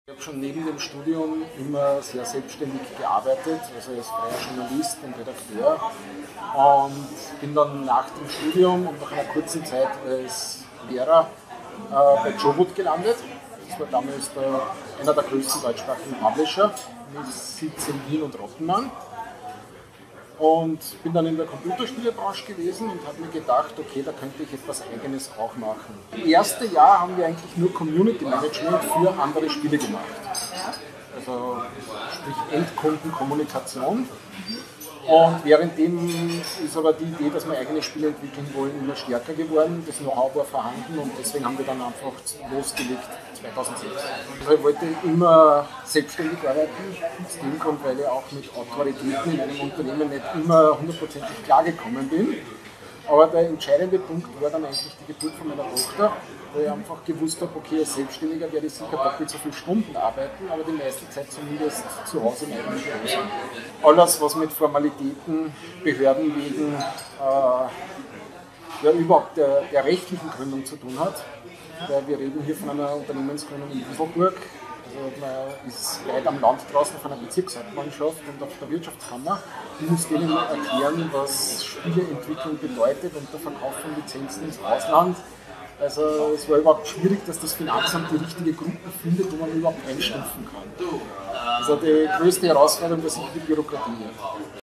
Ich habe schon neben dem Studium immer sehr selbstständig gearbeitet, also als freier Journalist und Redakteur. Und bin dann nach dem Studium und nach einer kurzen Zeit als Lehrer bei Jobut gelandet. Das war damals einer der größten deutschsprachigen Publisher mit Sitz in Wien und Rottenmann. Und bin dann in der Computerspielebranche gewesen und habe mir gedacht, okay, da könnte ich etwas Eigenes auch machen. Im ersten Jahr haben wir eigentlich nur Community Management für andere Spiele gemacht. Also sprich Endkundenkommunikation. Und währenddem ist aber die Idee, dass wir eigene Spiele entwickeln wollen, immer stärker geworden. Das Know-how war vorhanden und deswegen haben wir dann einfach losgelegt 2006. Also ich wollte immer selbstständig arbeiten, aus dem Grund, weil ich auch mit Autoritäten in einem Unternehmen nicht immer hundertprozentig klargekommen bin. Aber der entscheidende Punkt war dann eigentlich die Geburt von meiner Tochter, wo ich einfach gewusst habe, okay, als Selbstständiger werde ich sicher doppelt so viele Stunden arbeiten, aber die meiste Zeit zumindest zu Hause im eigenen Büro sein. Alles, was mit Formalitäten, Behördenwegen, überhaupt der rechtlichen Gründung zu tun hat. Weil wir reden hier von einer Unternehmensgründung in Wieselburg. Also man ist weit am Land draußen von einer Bezirkshauptmannschaft und auf der Wirtschaftskammer. Ich muss denen erklären, was Spieleentwicklung bedeutet und der Verkauf von Lizenzen ins Ausland. Also es war überhaupt schwierig, dass das Finanzamt die richtige Gruppe findet, wo man überhaupt einstufen kann. Also die größte Herausforderung war sicher die Bürokratie.